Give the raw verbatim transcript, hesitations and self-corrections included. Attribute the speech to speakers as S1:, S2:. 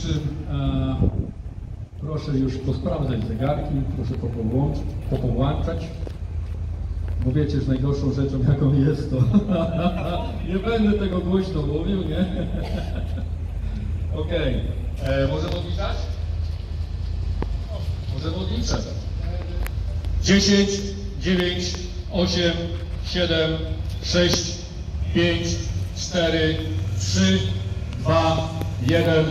S1: E, proszę już posprawdzać zegarki, proszę popowłącz, popowłączać, bo wiecie, że najgorszą rzeczą jaką jest to, nie będę tego głośno mówił, nie? Okej, okay. Możemy odliczać? Możemy odliczać. dziesięć, dziewięć, osiem, siedem, sześć, pięć, cztery, trzy, dwa, jeden.